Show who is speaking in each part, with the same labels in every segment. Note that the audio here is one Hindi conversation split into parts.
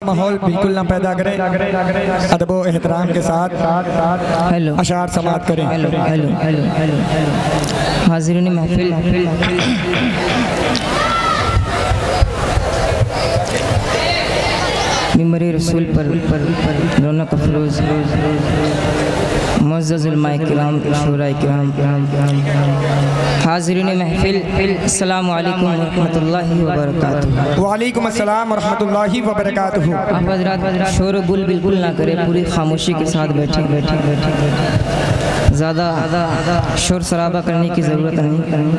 Speaker 1: माहौल बिल्कुल ना पैदा करें, अदब व एहतराम के साथ अशार समाअत करें।
Speaker 2: हाज़िरीन महफिल, मिंबर रसूल पर रौनक अफरोज़ मुअज़्ज़ज़ उलमाए किराम, शूराए किराम, हाज़िरीन महफिल, अस्सलामु अलैकुम व रहमतुल्लाहि व बरकातुहू।
Speaker 1: वालेकुम अस्सलाम व रहमतुल्लाहि व बरकातुहू।
Speaker 2: आप हज़रात शोर गुल बिल्कुल ना करें, पूरी खामोशी के साथ बैठे। ज़्यादा शोर शराबा करने की ज़रूरत नहीं।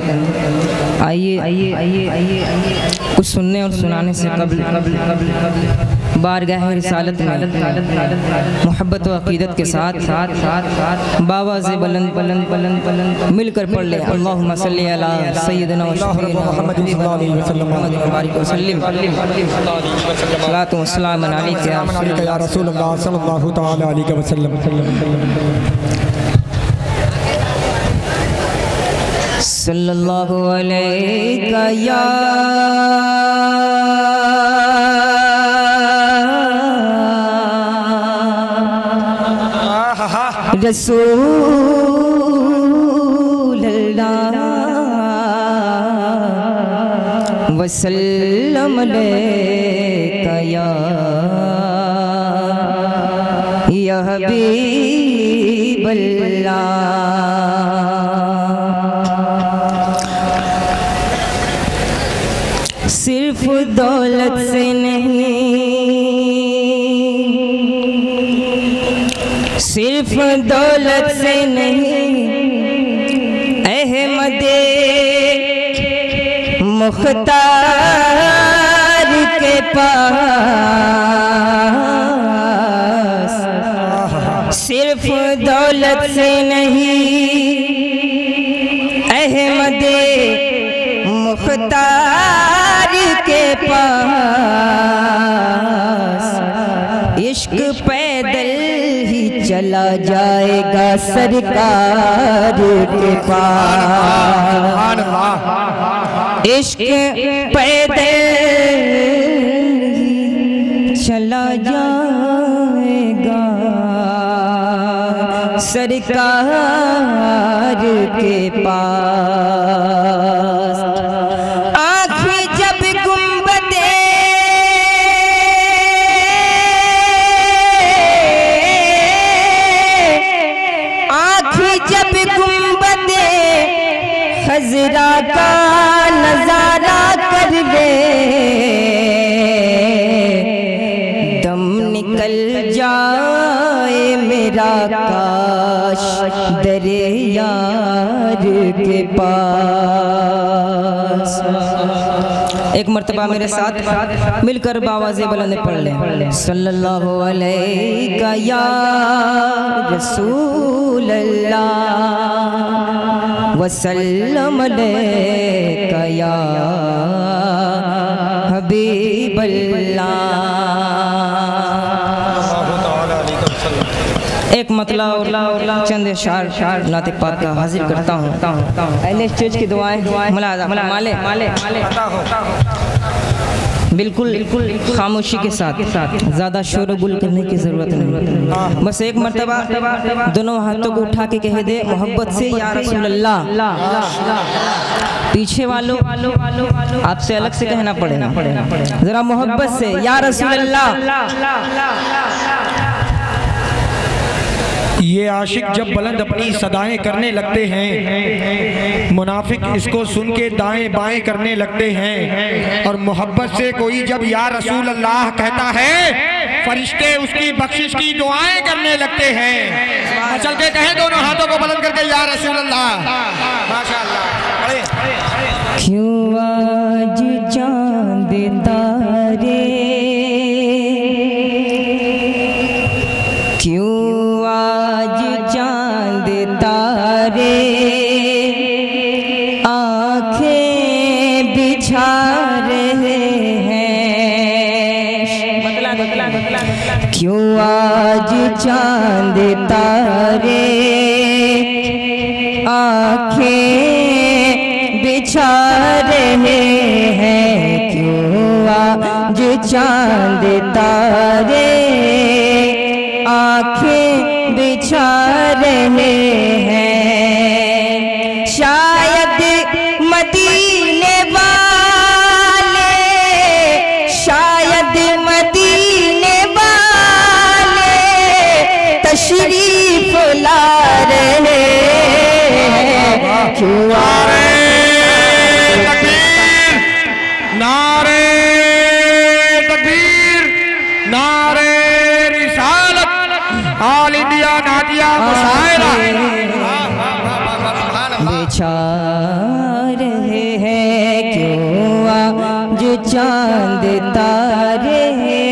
Speaker 2: आइए कुछ सुनने और सुनाने से कबल बारगाह रिसालत में मोहब्बत व अक़ीदत के साथ बावाज़े बुलंद मिलकर पढ़ ले अल्लाहुम्मा सल्ली अला सय्यिदिना व शफ़ीना मुहम्मद सल्लल्लाहु अलैहि वसल्लम सलातु व सलाम अलैका या
Speaker 1: रसूलल्लाह सल्लल्लाहु तआला अलैहि वसल्लम।
Speaker 2: सल्लल्लाहु अलैका या रसूलल्लाह वसल्लम अलैका या हबीबल्लाह। सिर्फ दौलत से नहीं, सिर्फ दौलत से नहीं, अहमदे मुख्तार के पास, सिर्फ दौलत से नहीं, अहमदे मुख्तार के पास इश्क पैदल ही चला जाएगा सरकार के पास। इश्क पैदल ही चला जाएगा सरकार के पास। खज़रा का नज़ारा कर ले, दम निकल जाए मेरा काश दरे यार के पास। एक मर्तबा मेरे साथ मिलकर बावाज़े बुलंद पढ़ लें। सल्लल्लाहु अलैका या रसूलल्लाह वसल्लम अलैका या हबीबल्लाह। एक मतला और चंद शार नाते पाक का हाजिर करता हूँ। अहले स्टेज की दुआएं माले बिल्कुल खामोशी के साथ, ज़्यादा शोर गुल करने की ज़रूरत नहीं। बस एक मर्तबा दोनों हाथों को उठा के कह दे मोहब्बत से या रसूल अल्लाह। पीछे वालों आपसे अलग से कहना पड़ेगा, ज़रा मोहब्बत से या रसूल अल्लाह।
Speaker 1: ये आशिक जब बुलंद अपनी सदाएं करने लगते हैं, मुनाफिक इसको सुन के दाएं बाएं करने लगते हैं। और मोहब्बत से कोई जब या रसूल अल्लाह कहता है, फरिश्ते उसकी बख्शिश की दुआएं करने लगते हैं। चल के कहें दोनों हाथों को बुलंद करके या रसूल अल्लाह। माशाअल्लाह।
Speaker 2: क्यों आज चांद तारे, क्यों आज चांद तारे आँखें बिछा रहे हैं। क्यों आज चांद तारे आँखें बिछा रहे हैं, क्यों आज चांद तारे आंखें बिछा रहे हैं। शायद मदीने वाले, शायद मदीने वाले तशरीफ ला रहे हैं। क्यों
Speaker 1: नारे तकबीर, नारे रिसालत, ऑल इंडिया नादिया मुशायरा
Speaker 2: बिछा रहे हैं। क्यों आज चांद तारे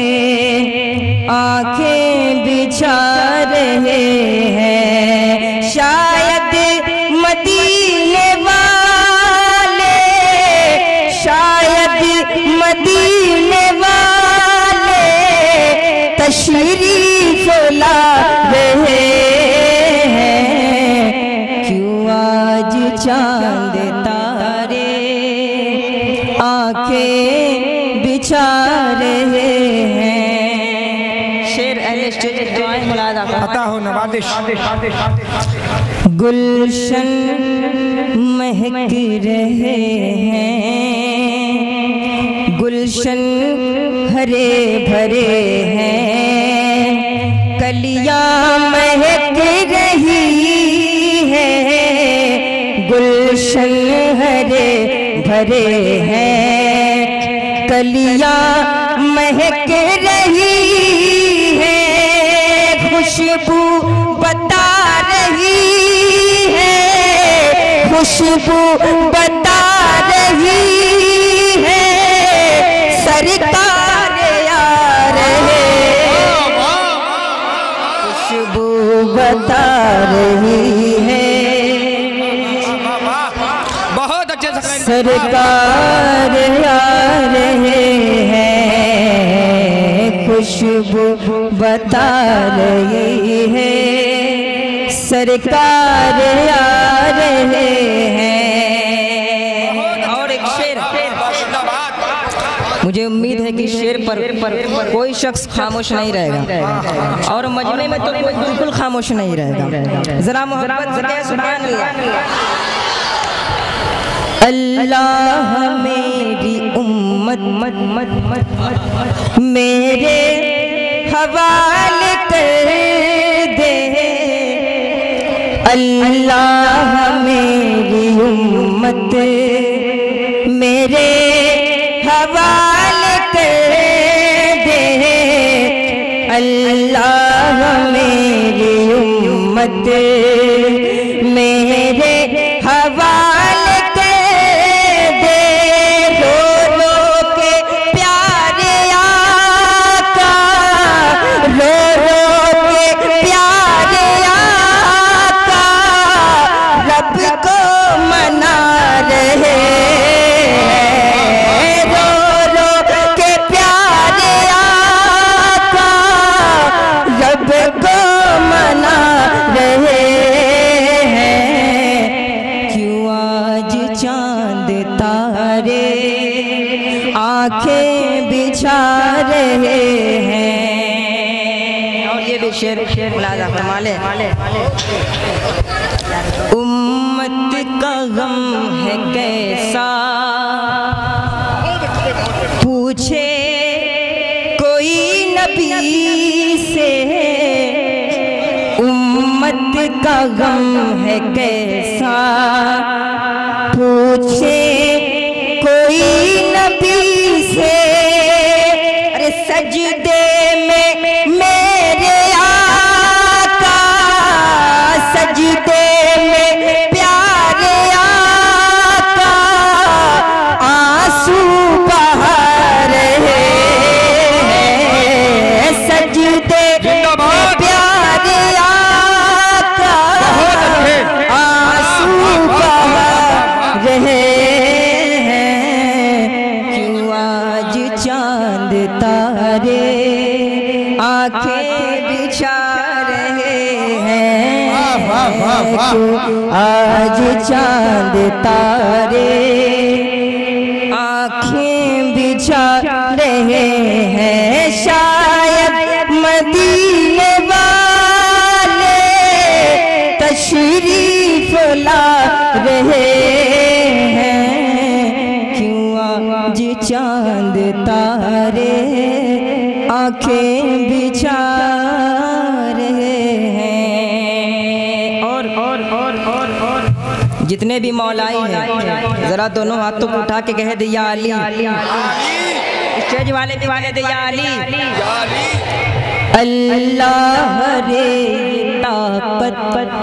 Speaker 2: आंखें बिछा रहे हैं। शायद मदीने वाले, शायद मदीने वाले तशरीफ ला रहे हैं। क्यों आज चांद तारे आंखें बिछा रहे हैं। शेर अहले स्टेज दुआएं मुलादा
Speaker 1: पता हो नवाजिश।
Speaker 2: गुलशन महक रहे हैं, गुलशन हरे भरे हैं। कलियां महक रही है, गुलशन हरे भरे हैं। कलियां महक रही है, खुशबू बता रही है, खुशबू बता रही है। सरकार आ रहे, खुशबू बता रही है।
Speaker 1: बहुत अच्छे से
Speaker 2: सरकार आ रहे हैं, खुशबू बता रही है। सरकार आ रहे हैं। और एक शेर, मुझे उम्मीद है कि शेर पर कोई शख्स खामोश नहीं रहेगा और मजमे में तो कोई बिल्कुल खामोश नहीं रहेगा। जरा मोहब्बत से कहें सुभान अल्लाह। अल्लाह मेरी उम्मत मेरे हवाले कर दे। अल्लाह मेरी उम्मत मेरे हवाले कर दे। अल्लाह मेरी उम्मत मेरे हवाले कर दे। रो रो के प्यारे आका, रो रो के प्यारे आका रब को मना रहे हैं। रो रो के प्यारे आका रब को मना रहे हैं। क्यों आज चांद तारे आंखें बिछा रहे हैं। और ये भी शेर मुलाजा फरमा ले। उम्मत का गम है कैसा पूछे कोई नबी से। उम्मत का गम है कैसा पूछे कोई नबी से। अरे सजदे में मेरे आका, सजदे में प्यारे आका आंसू बहा रहे हैं। सजदे में प्यारे आका आंसू बहा रहे हैं। क्यों आज चांद तारे आंखें बिछा रहे हैं। क्यों आज चांद तारे आंखें बिछा आंखें बिछा रहे हैं। और जितने भी मौलाई हैं जरा दोनों हाथों को उठा के कह दिया अली। स्टेज वाले भी वाले दिया अली। अल्लाह रे ताकत,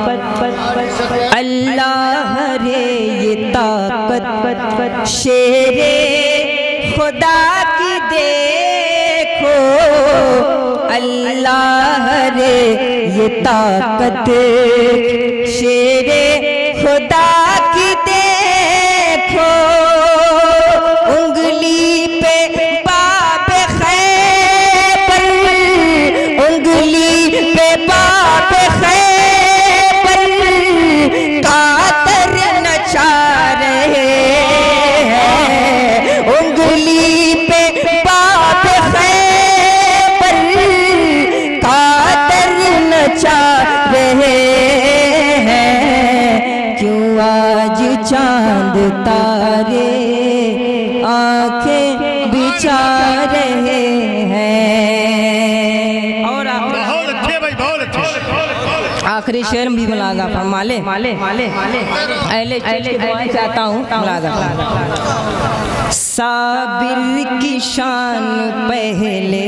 Speaker 2: अल्लाह रे ये ताकत, शेरे खुदा की देखो। अल्लाह रे ये ताकत, शेरे खुदा की देखो। उंगली पे बाब खैबर, उंगली पे बाब खैबर, कातर नचा रहे हैं। उंगली पे बाब खैबर, कातर नचा रहे हैं। क्यों आज चांद तारे आंखें बिछा रहे हैं। और
Speaker 1: बहुत अच्छे भाई, बहुत अच्छे।
Speaker 2: आखिरी शेर भी मुलाजा फरमाले। अहले दुआएं चाहता हूँ मुलाजा। साबिर की शान पहले,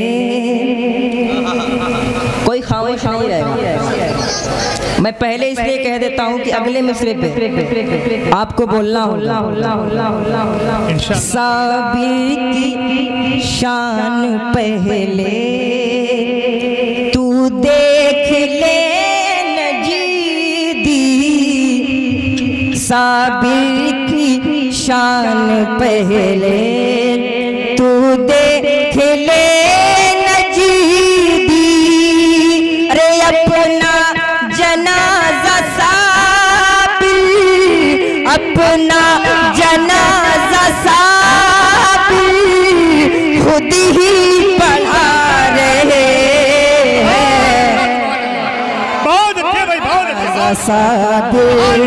Speaker 2: कोई खामोश नहीं रहेगा। मैं पहले इसलिए कह देता हूँ कि अगले मिसरे पे आपको बोलना होगा। साबिर की शान पहले तू देख ले नजीदी। साबिर की शान पहले तू देख ले नजीदी। अरे अपना जनाजा साबिर, अपना जनाजा साबिर खुद ही पढ़ा रहे हैं।
Speaker 1: बहुत अच्छे भाई, बहुत अच्छे।
Speaker 2: साबिर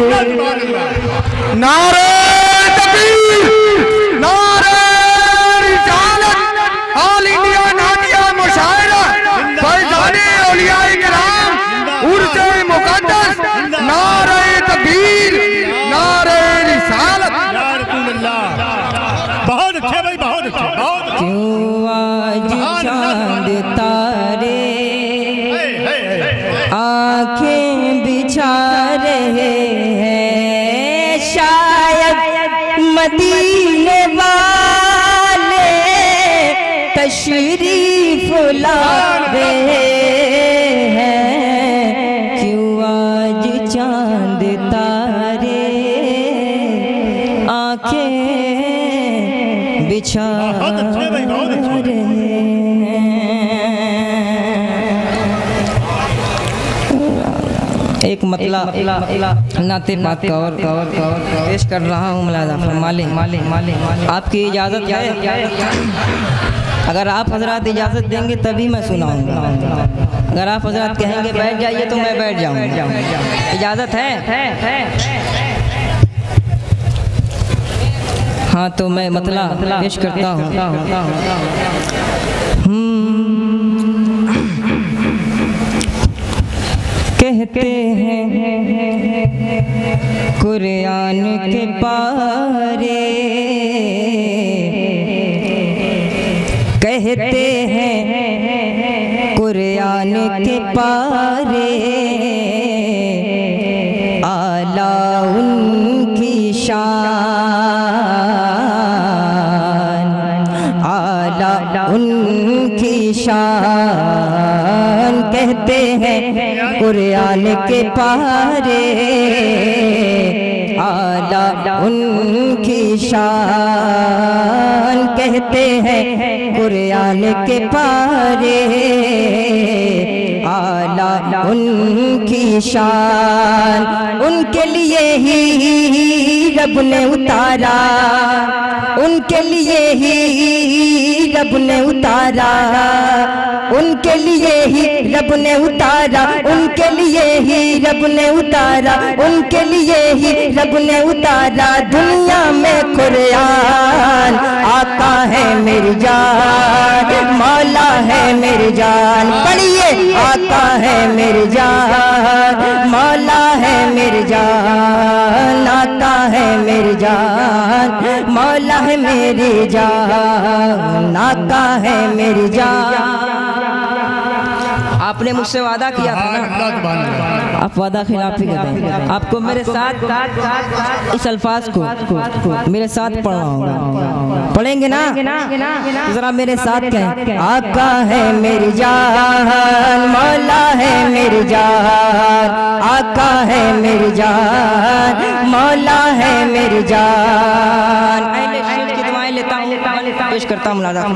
Speaker 1: नारे तकबीर, नारे रिसालत, ऑल इंडिया नादिया मुशायरा, फैज़ाने औलियाए किराम, उर्से मुक़द्दस, नारे तकबीर, नारे रिसालत। या रसूल अल्लाह। बहुत अच्छे भाई, बहुत अच्छे, बहुत अच्छे।
Speaker 2: क्यों आज चांद तारे आंखें बिछा रहे हैं। शायद मदीने वाले तशरीफ ला रहे हैं। क्यों आज चांद तारे आंखें बिछा रहे हैं। एक मतला नाते पाक का और पेश कर रहा हूँ मुलाजा फरमाले। आपकी इजाज़त है? अगर आप हजरात इजाज़त देंगे तभी मैं सुनाऊंगा। अगर आप हजरात कहेंगे बैठ जाइए तो मैं बैठ जाऊंगा। इजाज़त है? हाँ तो मैं मतला पेश करता हूँ। कहते हैं कुरान के पारे, कहते हैं कुरान के पारे, आला उनकी शान, आला उनकी शान। कहते हैं कुरान के पारे, आला उनकी शान। कहते हैं कुरान के पारे, आला उनकी शान। उनके लिए ही रब ने उतारा, उनके लिए ही रब ने उतारा, उनके लिए ही रब ने उतारा, उनके लिए ही रब ने उतारा, उनके लिए ही रब ने उतारा दुनिया में कुरान। आका है मेरी जान, मौला है मेरी जान, पढ़िए आका है मेरी जान, मौला है मेरी जान, आका है मेरी जान, मौला है मेरी जान, आका है मेरी जान। आपने मुझसे वादा किया था ना, आप वादा खिलाफ ही करते हैं। आपको मेरे साथ इस अल्फाज को मेरे साथ पढ़ना होगा, पढ़ेंगे ना? जरा मेरे साथ कहें, आका है मेरी जान, मौला है मेरी जान, आका है मेरी जान, मौला है मेरी जान। की दुआएं लेता हूँ, पेश करता हूँ मुलाज़ा।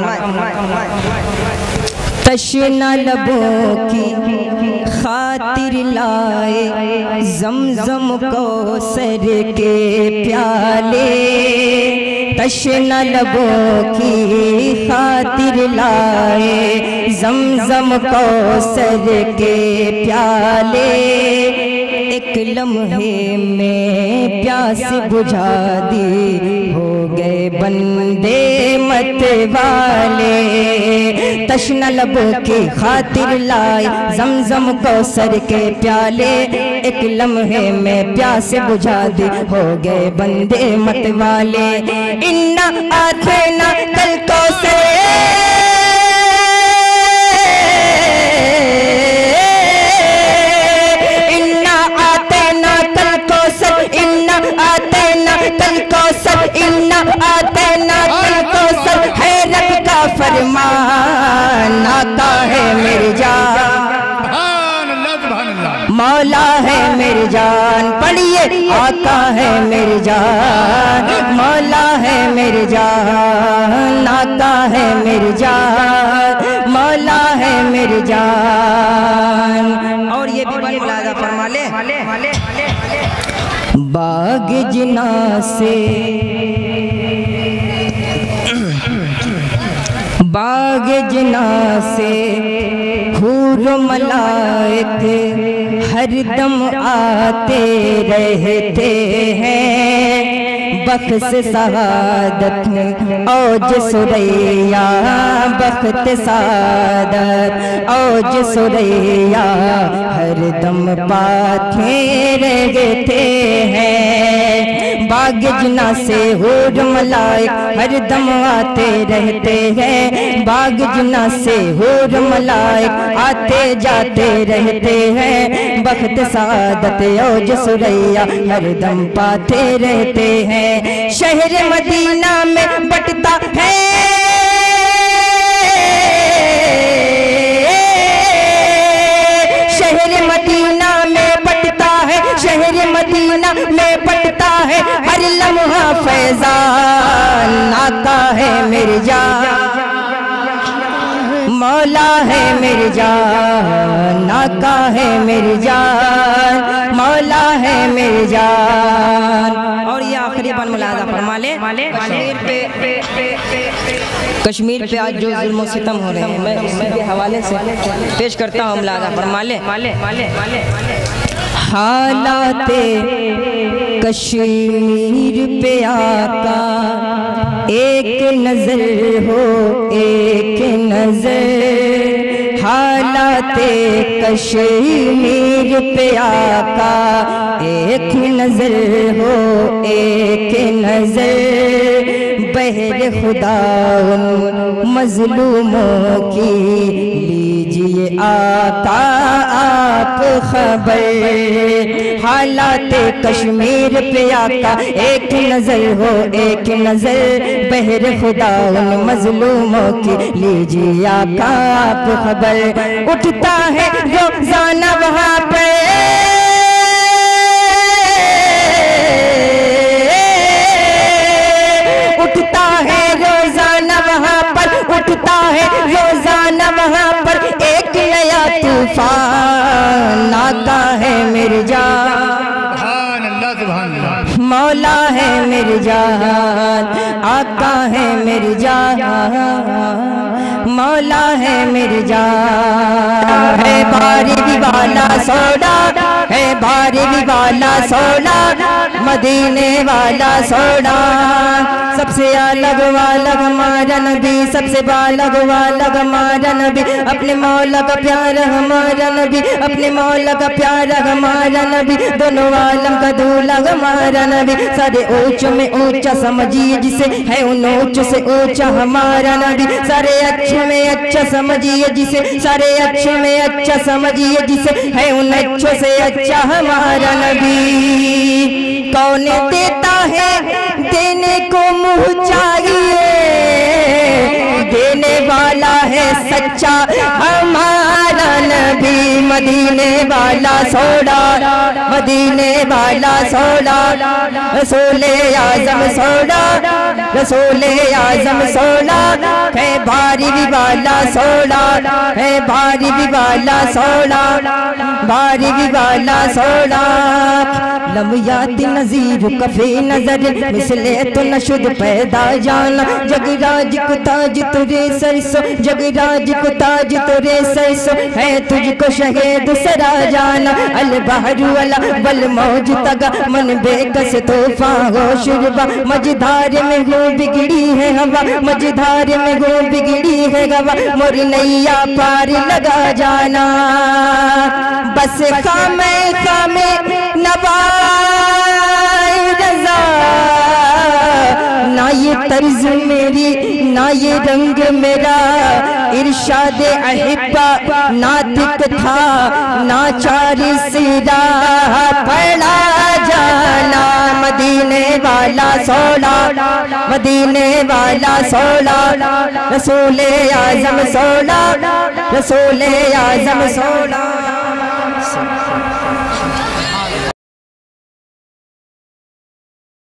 Speaker 2: तशना लबों की खातिर लाए ज़मज़म को सर के प्याले, तशना लबों की खातिर लाए ज़मज़म को सर के प्याले, एक लम्हे में प्यास बुझा दी, हो गए बंदे मत वाले। तशना लबों की खातिर लाए ज़मज़म को सर के प्याले, एक लम्हे में प्यास बुझा दी, हो गए बंदे मत वाले। इन्ना आतना कल को से फरमान। आता है मेरी जान, मौला है मेरी जान, पढ़िए आका है मेरी जान, मौला है मेरी जान, आका है मेरी जान, मौला है मेरी जान। और ये भी मुलाज़ा फरमा ले, बाग जिना से बाग जिना से हूर मलाइक हरदम आते रहते हैं, बख्श सआदत औज सुरैया, बख्त सआदत औज सुरैया हरदम पाते रहते हैं। बाग जिना से हूर मलाइक हरदम आते रहते हैं, बाग जिना से हूर मलाइक आते जाते रहते हैं, बख्त सआदत औज सुरैया हरदम पाते रहते हैं। शहर मदीना में बटता है शहर मदीना में बटता है, शहर मदीना में बटता है हर लम्हा फैज़ान। आका है मेरी जान, मौला है मेरी जान, आका है मेरी जान, मौला है मेरी जान। और ये आखिरी बन मुलाज़ा फरमा ले, कश्मीर पे आज जो जुल्म सितम हो रहे हैं, मैं इसके हवाले से पेश करता हूँ मुलाज़ा फरमा ले। हालाते कश्मीर पे आका एक नजर हो, एक नजर, हालाते कश्मीर पे आका एक नजर हो, एक नजर, बहर खुदा उन मजलूमों की लीजिए आका आप खबर। हालात कश्मीर पे आका एक नजर हो, एक नजर, बहर खुदा उन मजलूमों की लीजिए आका आप खबर। उठता है रोजाना वहाँ पे उठता है रोजाना वहाँ पर, उठता है रोजाना वहाँ पर एक नया तूफान। आका है मेरी जान, मौला है मेरी जान, आका है मेरी जान। मौला है मिर्जा, है बारी वाला सोडा, है बारी वाला सोडा, मदीने वाला सोडा। सबसे अलग वालग हमारा नबी, सबसे बालग वालग हमारा नबी, अपने मौला का प्यारा हमारा नबी, अपने मौला का प्यारा हमारा नबी, दोनों आलम का दूल्हा हमारा नबी। सारे ऊंच में ऊंचा समझिए जिसे, है उन ऊंच से ऊंचा हमारा नबी। सारे अच्छे में अच्छा समझिए जिसे, सारे अच्छे में अच्छा समझिए जिसे, है उन अच्छों से अच्छा हमारा नबी। कौन देता है देने को मुँह चाहिए, देने वाला है सच्चा हमारा नबी। मदीने वाला सोडा, मदीने वाला सोडा, रसूले आजम सोडा, रसूले आजम सोडा, है भारी वाला सोडा, है भारी वाला सोडा, भारी वाला सोडा। लमयाती नजीर कफे नजर मिसले तो नशुद पैदा जाना, जगराज को ताज तुरे सरसो, जगराज को ताज तुरे सरसो, है तुझको शहीद सरा जाना। अल बहरू अला बल मौज तगा, मन बेकस तूफा हो शुरबा, मझधार में हो बिगड़ी है हवा, मझधार में हो बिगड़ी है हवा, मोरी नैया पार लगा जाना। बस खामे खामे नवाई रज़ा, ना ये तर्ज मेरी ना ये रंग मेरा, इरशाद अहिब्बा नातिक था ना चारी सिरा पड़ा जाना। मदीने वाला सोडा, मदीने वाला सोडा, रसूले आजम सोडा, रसूले आजम सोडा।